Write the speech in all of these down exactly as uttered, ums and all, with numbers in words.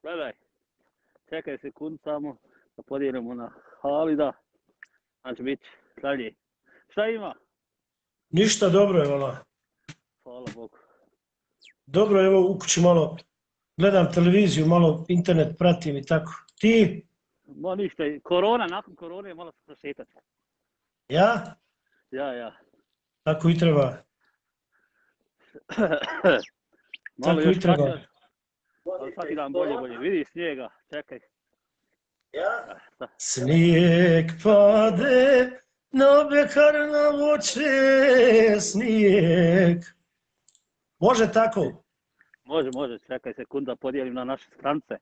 Gledaj, čekaj sekund samo da podijelimo na Halida. Znači biti dalje. Šta ima? Ništa, dobro je, vala. Hvala Bogu. Dobro je, evo u kući malo gledam televiziju, malo internet pratim i tako. Ti? Ma ništa, korona, nakon korone malo se šetati. Ja? Ja, ja. Tako i treba. Malo Tako još i treba. kašljaš, ali svaki dan bolje, bolje. Vidi snijega, čekaj. Ja? Snijeg pade, na bekar na voće, snijeg. Može tako? Može, može, čekaj sekund da podijelim na naše strance.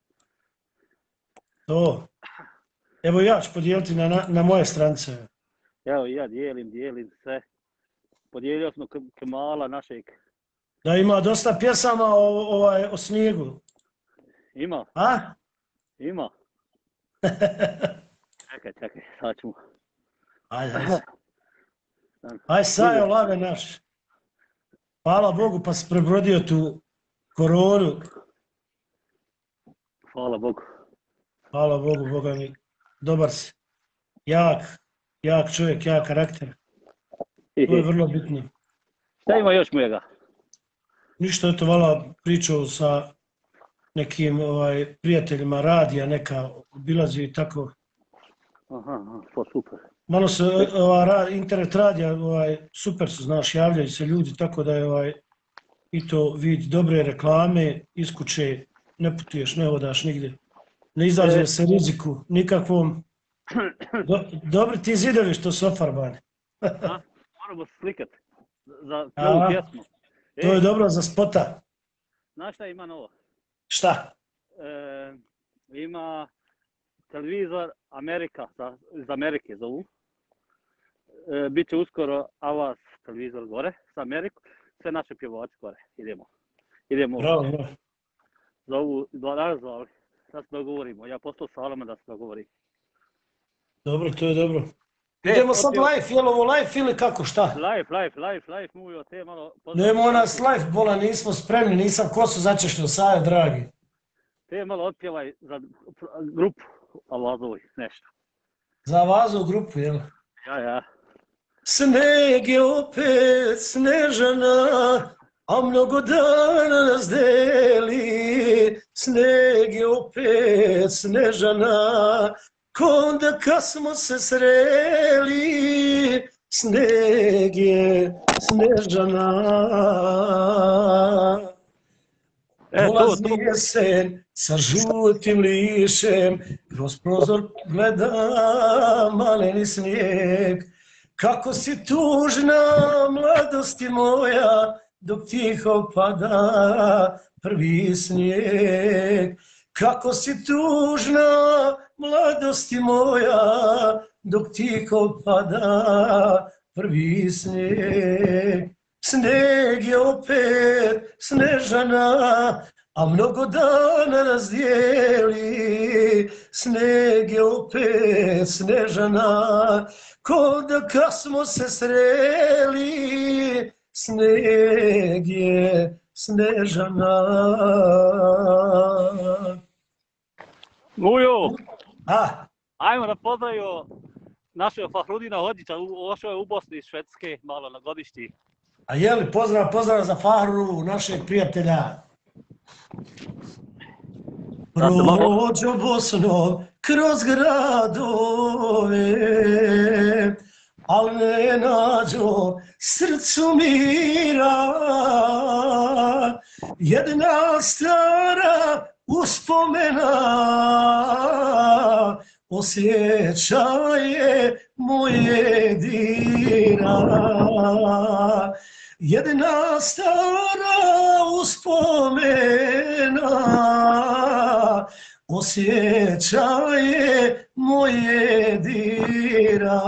To. Evo ja ću podijeliti na, na, na moje strance. Evo ja dijelim, dijelim sve. Podijelio smo Kemala našeg. Da ima dosta pjesama o, ovaj, o snijegu. Ima? A? Ima. Čekaj, čekaj, sad ćemo. Ajde, ajde. Aj Sajo, lave naš. Hvala Bogu pa si prebrodio tu koronu. Hvala Bogu. Hvala Bogu, Boga mi. Dobar si. Jak, jak čovjek, jak karakter. To je vrlo bitno. Šta ima još mojega? Ništa, eto, vala pričao sa nekim ovaj, prijateljima radija, neka obilazi i tako. Aha, aha, to super. Malo se ovaj, internet radija, ovaj, super su, znaš, javljaju se ljudi, tako da je ovaj, i to vidi dobre reklame, iz kuće, ne putuješ, ne odaš nigdje. Ne izlaže se riziku, nikakvom. Do, dobri ti zidovi što su ofarbani. A, moramo se slikati za novu pjesmu. E, to je dobro za spota. Znaš šta ima novo? Šta? E, ima televizor Amerika, za, iz Amerike zovu. E, Biće uskoro Avaz televizor gore, sa Amerikom. Sve naše pjevači gore. Idemo. Idemo. Bravo, bravo. Zovu, danas zvali. Da se dogovorimo. Ja postao s Alama da se dogovori. Dobro, to je dobro. Idemo sad live, jel ovo live ili kako, šta? Live, live, live, live, muvio te malo... Nemo nas live, bola, nismo spremni, nisam kosu začešljio, Saja, dragi. Te malo otpjevaj za grupu Avazovi, nešto. Za Avazovu grupu, jel? Ja, ja. Sneg je opet snežana, a mnogo dana nas deli. Sneg je opet snežana, konda kad smo se sreli. Sneg je snežana. Dolazi jesen sa žutim lišem, kroz prozor gledam maleni snijeg. Kako si tužna, mladosti moja, dok tiho pada prvi snijeg. Kako si tužna, mladosti moja, dok tiho pada prvi snijeg. Sneg je opet snežana, a mnogo dana nas dijeli. Sneg je opet snežana, ko da kad smo se sreli. Sneg je snežana. Mujo, A? Ajmo da pozdravimo našeg Fahrudina Hodžića, ošao je u Bosni iz Švedske, malo na godišti. A jeli, pozdrav, pozdrav za Fahru, našeg prijatelja. Prođo Bosnom kroz gradove, al ne nađo srcu mira. Jedna stara uspomena osjećaje moje dira. Jedna stara uspomena osjećaje moje dira.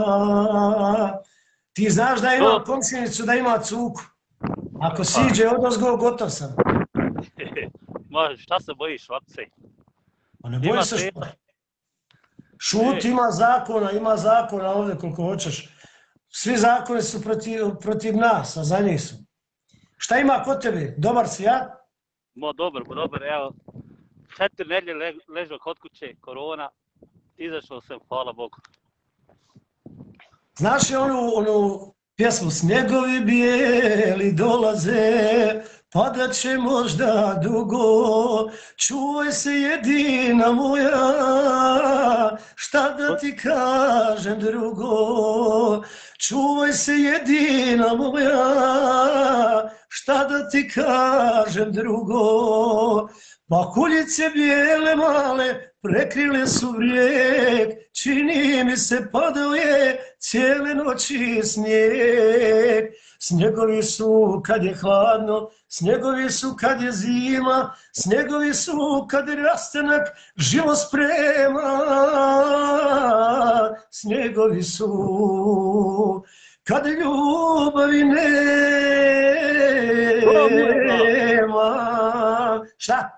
Ti znaš da ima komšinicu, da ima cuku. Ako siđe odozgo, gotov sam. Ma, šta se bojiš, otce? Pa ne boji se što. Šut, ima zakona, ima zakona ovdje koliko hoćeš. Svi zakoni su protiv, protiv nas, a za njih su. Šta ima kod tebe? Dobar si, ja? Ma, dobar, dobar, evo. četiri nedjelje le, ležao kod kuće, korona, izašao sam, hvala Bogu. Znaš je onu, onu pjesmu Snjegovi bijeli dolaze, padat će možda dugo, čuvaj se jedina moja, šta da ti kažem drugo, čuvaj se jedina moja, šta da ti kažem drugo, pakuljice bijele male prekrile su brijeg, čini mi se padao je cijele noći snijeg. Snjegovi su kad je hladno, snjegovi su kad je zima, snjegovi su kad je rastanak život sprema. Snjegovi su kad ljubavi nema. Šta?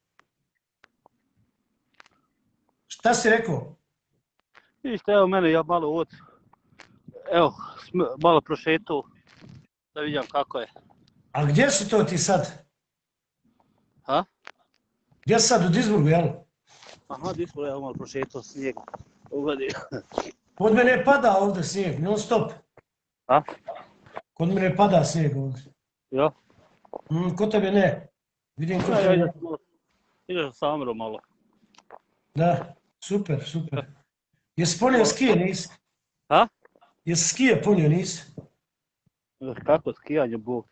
Šta si rekao? Ište, evo mene, ja malo od, evo, malo prošetao, da vidim kako je. A gdje si to ti sad? Ha? Gdje si sad u Duisburgu, jel? Aha, Duisburgu, evo malo prošetao snijeg, ugodi. Kod mene pada ovdje snijeg, non stop. Ha? Kod mene pada snijeg ovdje. Ja? Mm, kod tebe ne. Vidim kod Ja, tebe ja, ne. ideš sa Amrom malo. Da, super, super. Jesi ponio skije, nisi? Ha? Jesi skije ponio, nisi? Kako skijanje, Bog?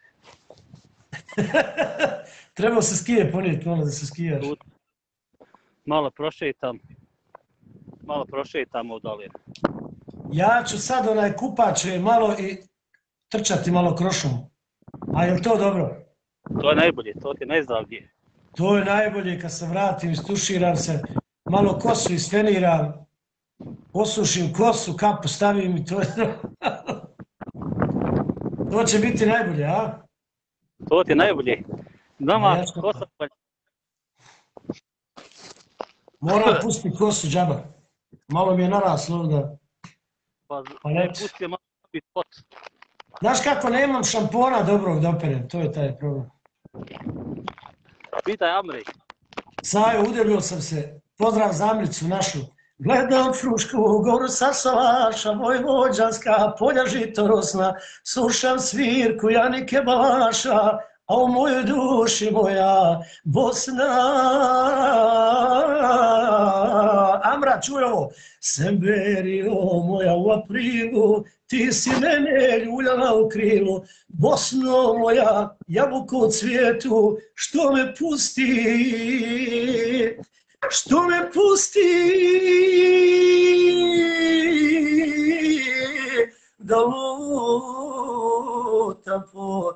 Trebao se skije ponijeti, ono da se skijaš. Malo prošetam, malo prošetam od dolje. Ja ću sad onaj kupače malo i trčati malo krošom. A je li to dobro? To je najbolje, to ti je najzdravlje. To je najbolje kad se vratim, istuširam se, malo kosu isfeniram, osušim kosu, kapu stavim i to je to. To će biti najbolje, a? To ti je najbolje. Nama Ja, kosa pa... Moram pustiti kosu džaba. Malo mi je naraslo ovdje. Pa, Pa ne eto. pusti je malo biti pot. Znaš kako, nemam šampona dobrog da operem, to je taj problem. Pitaj Amri. Sajo, udebio sam se, pozdrav Zamlicu našu. Gledam Frušku goru sa salaša, vojvođanska polja žitorosna, slušam svirku Janike Balaša, a u mojoj duši moja Bosna. Amra, čuj ovo. Semberio moja u aprilu, ti si mene ljuljala u krilu. Bosno moja, jabuko u cvijetu, što me pusti, što me pusti da lutam po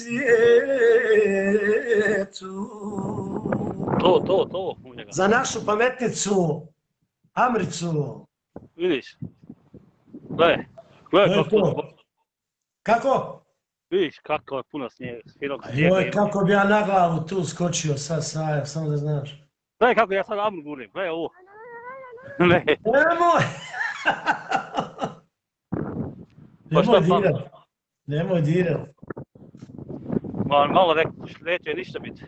svijetu. To, to, to. u njega. Za našu pametnicu, Amricu. Vidiš? Gle, gle To je kako, to. Kako? vidiš kako je puno snijega, svirog Joj, snijega. kako bi ja na glavu tu skočio sad, Saja, samo da znaš. Gle kako ja sad Amru gurim, gle ovo. Ne, Nemoj! Pa šta Nemoj fali? dirat. Nemoj dirat. malo, malo rekao, neće ništa biti.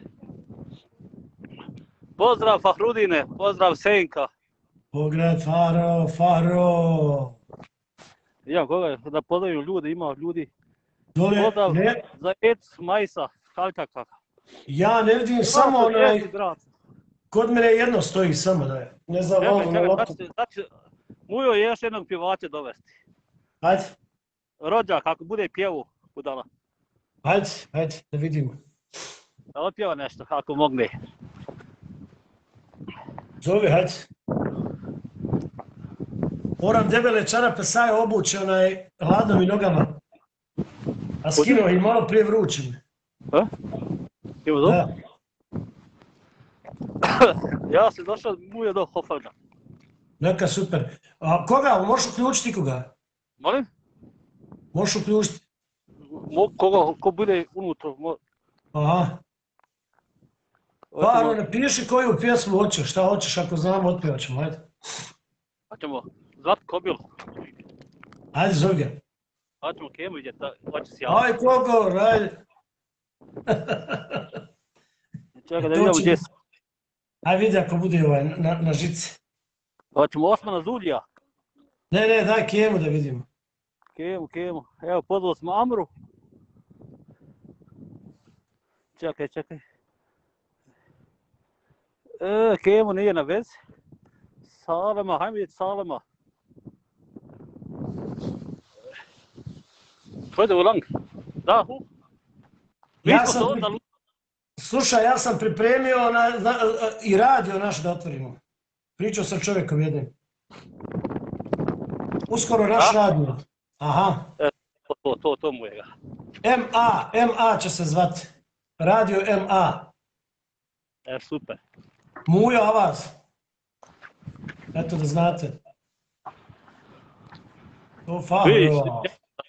Pozdrav Fahrudine, pozdrav Senka. Pograd Faro, Faro. Ja, koga da pozdravim ljudi, ima ljudi. Dole, Pozdrav ne, za Ec Majsa, Havka kaka. ja ne vidim samo onaj, kod mene jedno stoji samo da je. Ne znam, Čekaj, ovo na čekaj, lopu. znači, znači, Mujo je još jednog pjevača dovesti. Ajde, Rođak, ako bude pjevu, budala. ajde, ajde, da vidimo. Da otpjeva nešto, ako mogne. Zove, ajde. Moram debele čarape Saja obući, onaj, hladno mi nogama. A skinuo i malo prije vrućim. A? Ima dobro? Da. Ja sam došao Mujo do Hofarda. Neka super. A koga, možeš uključiti koga? Molim? Možeš uključiti? Mo, koga, ko bude unutra. Mo, Aha. Faro, napiši koju pjesmu hoćeš, šta hoćeš, ako znamo, otpjevat ćemo, ajde. Hoćemo zvat Kobilu. Ajde, zove ga. Hoćemo Kemu vidjeti, hoće si javiti. Aj, kogo, ajde. Čekaj da to vidimo će- gdje si. Aj vidi ako bude ovaj na, na žici. Hoćemo Osmana Zuljija. Ne, ne, daj Kemu da vidimo. Kemu, Kemu. Evo, pozvali smo Amru. Čekaj, čekaj. E, Kemu nije na vezi. Salema, hajmo vidjeti Salema. Hajde u lang. Da, hu. Mi Ja smo sam se pri- onda... Slušaj, ja sam pripremio na, na, i radio naš da otvorimo. Pričao sam čovjekom jednim. Uskoro naš Da? radio. Aha. E, to, to, to, to mu je ga. M A, M A će se zvati. Radio M A. E, super. Mujo Avaz. Eto da znate. To Vidiš, fahro.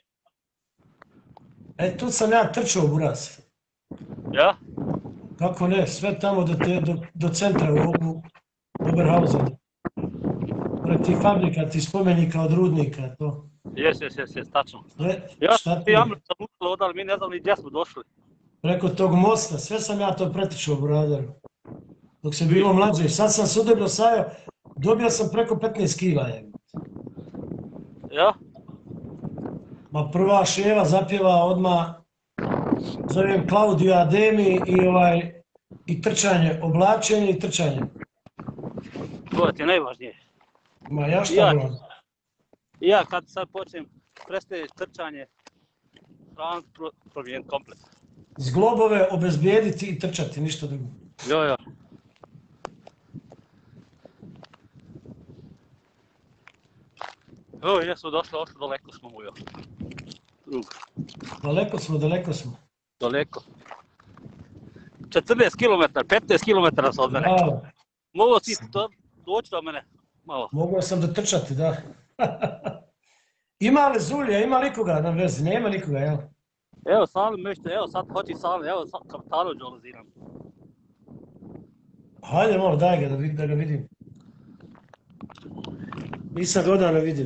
E, tu sam ja trčao, buras. ja? Kako ne, sve tamo do, te, do, do centra u, u Oberhausen. Pored tih fabrika, tih spomenika od rudnika, to. Jes, jes, jes, jes, tačno. Sve, Ja šta sam ti i je? Amru zalutali odali, mi ne znam ni gdje smo došli. Preko tog mosta, sve sam ja to pretičao, brother. Dok sam bilo mlađe, sad sam se udebno sajao, dobio sam preko petnaest kila. Je. Ja? Ma prva ševa zapjeva odmah, zovem Claudio Ademi i ovaj, i trčanje, oblačenje i trčanje. To ti je najvažnije. Ma ja šta Ja. bilo? I ja kad sad počnem prestaje trčanje, hranu pro, promijeniti komplet. Zglobove obezbijediti i trčati, ništa drugo. Jo, jo. O, jesmo došli, došli, daleko smo mu jo. Drugo, Daleko smo, daleko smo. daleko. četrnaest kilometara, petnaest kilometara su od mene. Bravo. Mogu ti to doći do mene malo. Mogao sam da trčati, da. Ima li Zulja, ima li koga na vezi? Nema nikoga, jel? Evo Salim nešto, evo sad hoći Salim, evo sad kapitano dolaziram. Hajde malo, daj ga da, vid, da ga vidim. Nisam ga odavno vidio.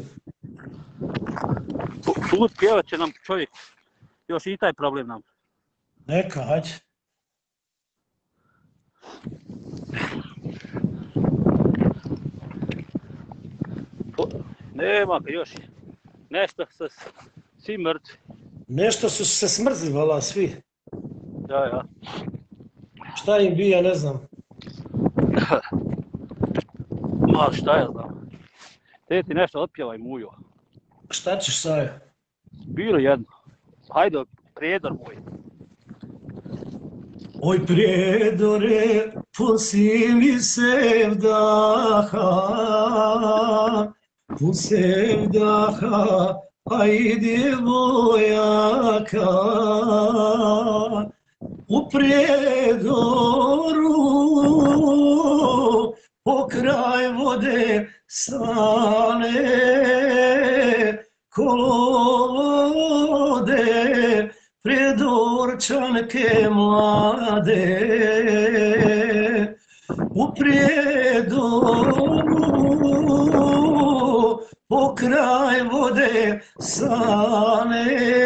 Put pjevat će nam čovjek, još i taj problem nam. Neka, hajde. Nema ga još, nešto se svi mrtvi. Nešto su se smrzli, vala, svi. Ja, ja. Šta im bi, ja ne znam. Ma šta ja znam. Te ti nešto otpjevaj mujo. Šta ćeš, Sajo? Bilo jedno. Hajde, prijedor moj. Oj prijedore, pusti mi se vdaha, pusti vdaha, ajde vojaka. U prijedoru, pokraj vode stane, kolode, predorčanke mlade. U prijedoru, pokraj vode stane,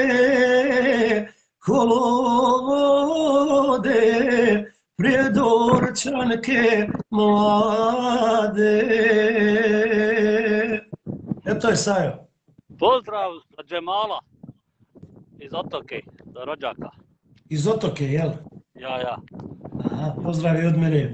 kolode, predorčanke mlade. Eto je Sajo. Pozdrav za Džemala iz Otoke, za rođaka. Iz Otoke, jel? Ja, ja. Aha, pozdrav i od mene.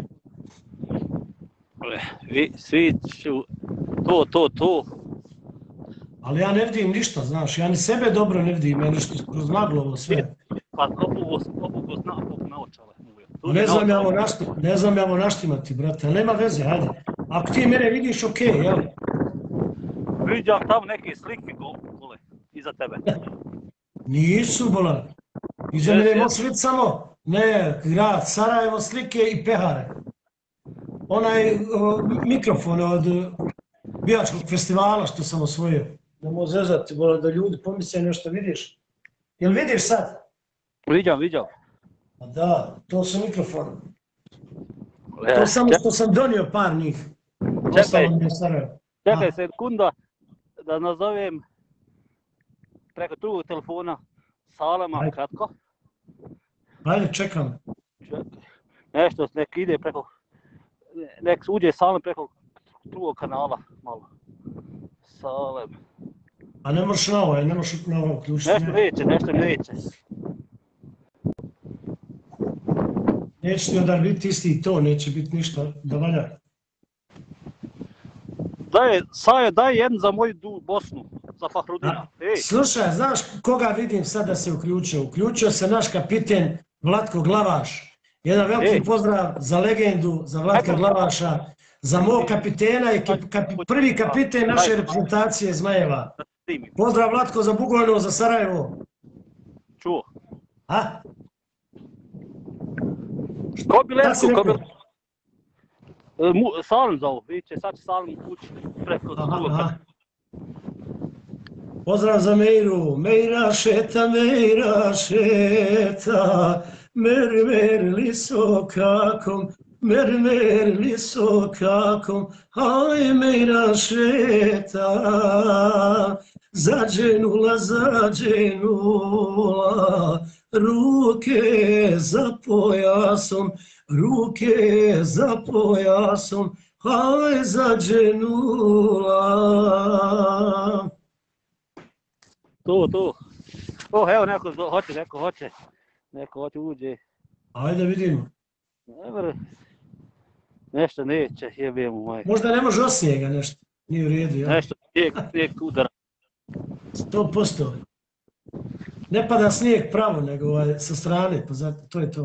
Vi, svi ću, to, to, to. Ali ja ne vidim ništa, znaš, ja ni sebe dobro ne vidim, ja ništa kroz maglo ovo sve. Pa obugo, obugo zna, obugo naočale. Ne znam ja ovo našti, ne znam ja ovo naštimati, brate, ali nema veze, hajde. Ako ti mene vidiš, okej, okay, jel? Viđam tamo neke slike gole, iza tebe. Nisu, bolan. Iza mene moći vidjeti samo, ne, grad, Sarajevo, slike i pehare. Onaj o, mikrofon od Bijačkog festivala što sam osvojio. Ne mogu zezati, bolan, da ljudi pomisle nešto vidiš. Jel vidiš sad? Viđam, viđam. Pa da, to su mikrofoni. E, To samo ček- što sam donio par njih. Čekaj. Ostalo mi je Sarajevo. Čekaj A. sekunda da nazovem preko drugog telefona Salema Ajde. kratko. Ajde, čekam. Čekaj. Nešto nek ide preko nek uđe Salem preko drugog kanala, malo. Salem. A ne možeš na ovaj, ne možeš na ovo uključiti. Nešto neće, nešto neće. Neće ti onda biti isti to, neće biti ništa da valja. Daj, Sajo, daj jedan za moju du, Bosnu, za Fahrudina. Ej. Slušaj, znaš koga vidim sad da se uključio? Uključio se naš kapiten Vlatko Glavaš. Jedan veliki Ej. pozdrav za legendu, za Vlatka Glavaša, za mog kapitena i kapi, prvi kapiten naše reprezentacije Zmajeva. Pozdrav Vlatko za Bugojno, za Sarajevo. Čuo. A? Ko bi letko, ko bi... Salim zovu, vidit će, sad će Salim ući preko drugog. Pozdrav za Meiru, Meira šeta, Meira šeta, mer mer liso kakom, mer mer liso kakom, aj Meira šeta, zađenula, zađenula, ruke za pojasom, ruke za pojasom, aj zađenula. Tu, tu. Oh, evo neko hoće, neko hoće. Neko hoće uđe. Ajde vidimo. Evo, nešto neće, jebijemo majke. Možda ne može osnijega nešto. Nije u redu, ja? Nešto, snijeg, snijeg udara. Sto posto. Ne pada snijeg pravo, nego ovaj, sa strane, pa zato, to je to.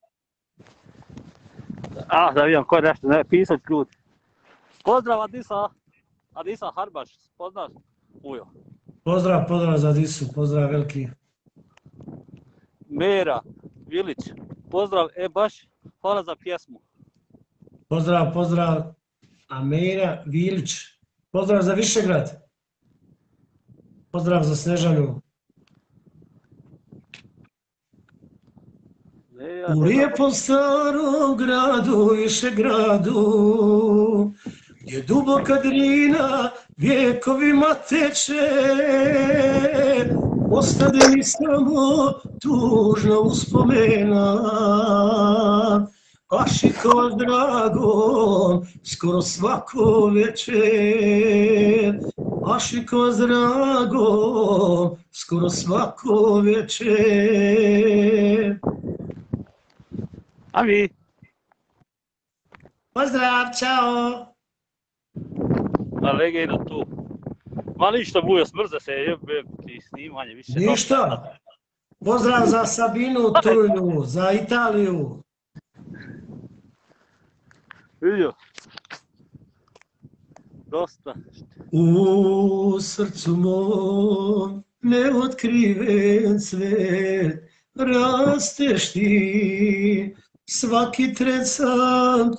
A, da vidim, ko je nešto, ne, pisat ljudi. Pozdrav Adisa, Adisa Harbaš, poznaš? Ujo. Pozdrav, pozdrav za Adisu, pozdrav veliki. Mera, Vilić, pozdrav, e baš, hvala za pjesmu. Pozdrav, pozdrav, Amira Vilić, pozdrav za Višegrad. Pozdrav za Snežanu. U lijepom starom gradu, Višegradu, gdje duboka Drina vjekovima teče, ostade mi samo tužna uspomena. Ašikova s dragom, skoro svako večer, Ašikova s dragom, skoro svako večer. A vi? Pozdrav, čao! Na legenda tu. Ma ništa bujo, smrze se, jebe ti snimanje više. Ništa! Pozdrav za Sabinu Turlju, za Italiju. Vidio. Dosta. U srcu mom neotkriven cvet, rasteš ti, svaki tren sam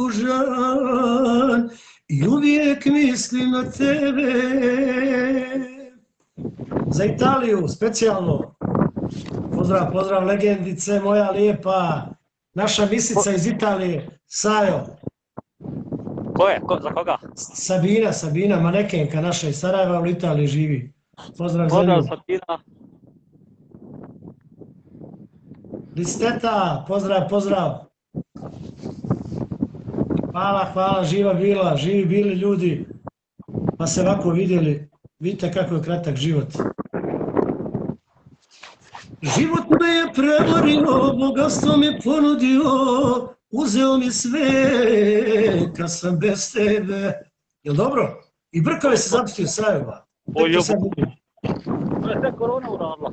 tužan i uvijek mislim na tebe. Za Italiju, specijalno. Pozdrav, pozdrav legendice, moja lijepa, naša misica iz Italije, Sajo. Ko je? Ko, za koga? Sabina, Sabina, manekenka naša iz Sarajeva u Italiji živi. Pozdrav, pozdrav za nju. Sabina. Listeta, pozdrav, pozdrav. Hvala, hvala, živa bila, živi bili ljudi. Pa se ovako vidjeli, vidite kako je kratak život. Život me je prevario, bogatstvo mi ponudio, uzeo mi sve, kad sam bez tebe. Jel dobro? I brkove se zapustio Sajeva. O jebu. To je te korona uradila.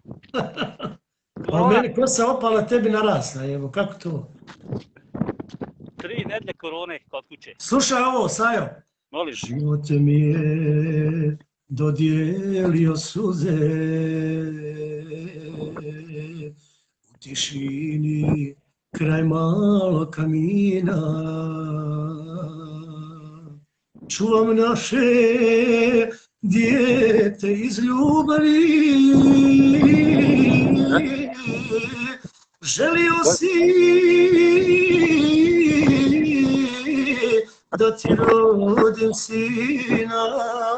A meni kosa opala, tebi narasla, evo, kako to? Tri nedlje korone kod kuće. Slušaj ovo, Sajo. Molim. Život mi je dodijelio suze, u tišini kraj malo kamina. Čuvam naše dijete iz ljubavi, želio si da ti rodim sina.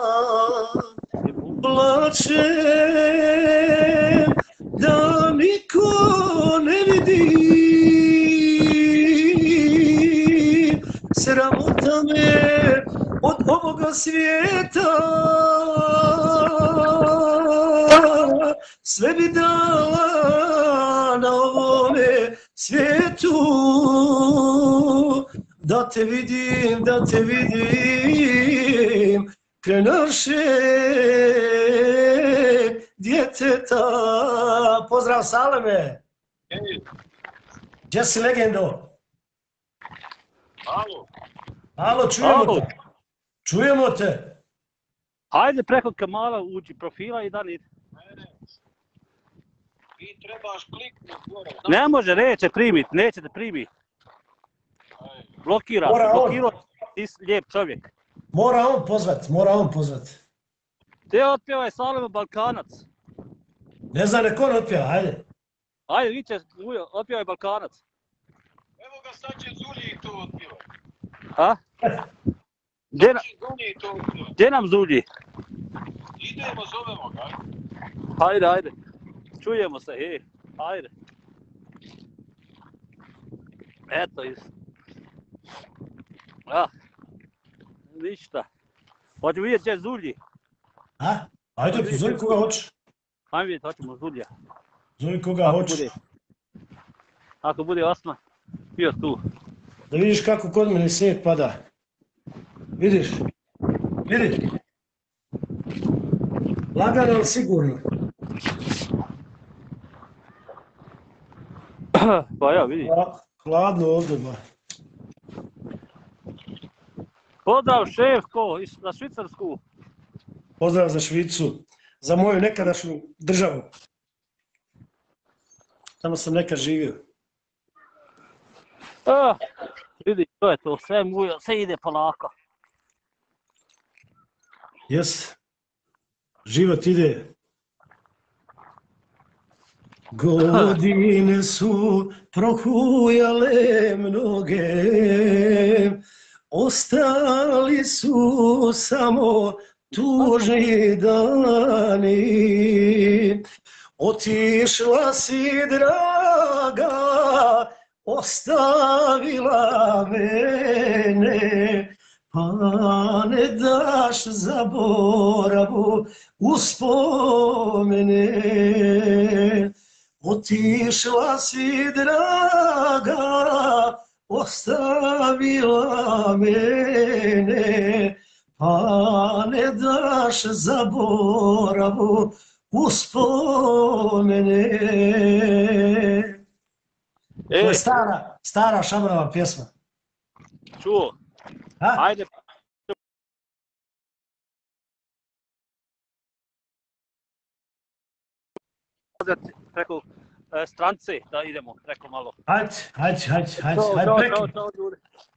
Plačem da niko ne vidi, sramota me od ovoga svijeta, sve bi dala na ovome svijetu, da te vidim, da te vidim, kraj naše djeteta. Pozdrav Saleme! Gdje si legendo? Alo. Alo, čujemo Alo. te. Čujemo te. Ajde preko Kamala uđi profila i dan ide. Ti trebaš kliknuti gore. Ne može, neće primit, neće te primit. Blokira, Mora on. blokira, ti si lijep čovjek. Mora on pozvat, mora on pozvat. Te otpjevaj Salemo Balkanac. Ne zna neko on otpjeva, ajde. Ajde, vi će, otpjevaj Balkanac. Evo ga, sad će Zulji to otpjevati. Ha? Gdje, na, Sad će Zulji to otpjevati. gdje nam Zulji? Idemo, zovemo ga. Ajde, ajde. Čujemo se, hej. Ajde. Eto, is. Ah. Ništa. Hoćemo vidjeti gdje je Zulji. A? Ajde, zove koga hoćeš. Ajmo vidjeti, hoćemo Zulja. Zove koga Ako hoćeš. bude, ako bude Osman, bio tu. Da vidiš kako kod mene snijeg pada. Vidiš? Vidiš? Lagano, ali sigurno. Pa ja, vidi. Hla- Hladno ovdje, ba. Pozdrav Šefko iz- za Švicarsku. Pozdrav za Švicu. Za moju nekadašnju državu. Tamo sam nekad živio. Ah, vidi, to je to, sve, mujo, sve ide polako. Jes. Život ide. Godine su prohujale mnoge, ostali su samo tužni dani. Otišla si, draga, ostavila mene, pa ne daš zaboravu uspomene. Otišla si, draga, ostavila mene, pa ne daš zaboravu uspomene. To E, je stara, stara Šabrova pjesma. čuo, A? ajde. Preko e, strance da idemo, preko malo. Hajde, hajde, hajde, hajde, Čao, hajde čao, preko. čao, čao, ljudi.